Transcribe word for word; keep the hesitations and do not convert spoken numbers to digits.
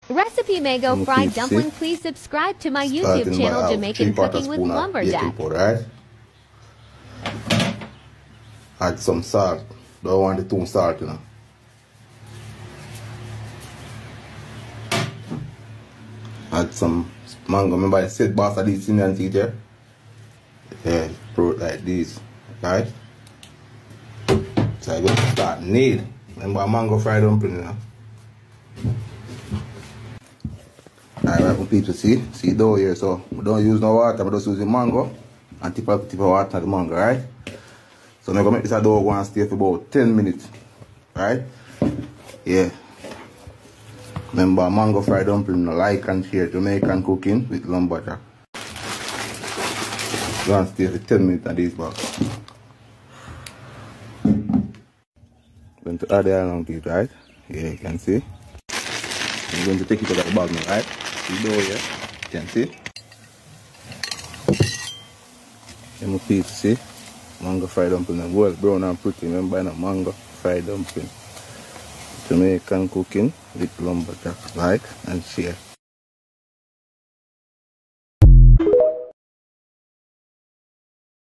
Recipe mango fried dumpling. Please subscribe to my YouTube channel, Jamaican Cooking with Lumberjack. Powder, right? Add some salt. Don't want it too salt, you know. Add some mango. Remember I said boss of these Indian teacher? Yeah, throw it like this. Right? So I'm going to start knead. Remember mango fried dumpling, you know. Alright, my people, see? See dough here, so we don't use no water, we just use the mango and tip of tip of water of the mango, right? So I'm gonna make this a dough go and stay for about ten minutes. Right? Yeah. Remember mango fried dumpling, like and share, Jamaican cooking with lumberjack. Go and stay for ten minutes on this box. Going to add the along to it, right? Yeah, you can see. I'm going to take it out of the bag now, right? See dough here, you can see. And my people, see? Mango fried dumpling, well brown and pretty. Remember, no mango fried dumpling. Jamaican cooking with lumberjack. Like and share.